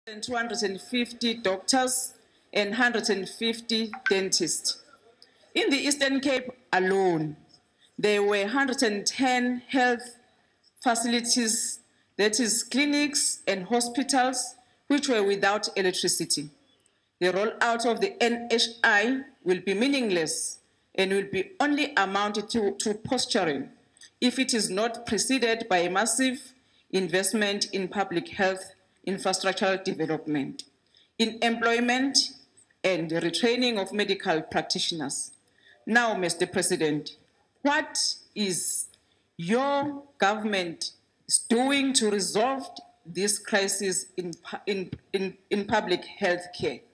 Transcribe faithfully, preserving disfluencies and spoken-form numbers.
two hundred fifty doctors and one hundred fifty dentists. In the Eastern Cape alone, there were one hundred ten health facilities, that is clinics and hospitals, which were without electricity. The rollout of the N H I will be meaningless and will be only amounted to, to posturing if it is not preceded by a massive investment in public health infrastructural development, in employment and retraining of medical practitioners. Now, Mister President, what is your government doing to resolve this crisis in, in, in, in public health care?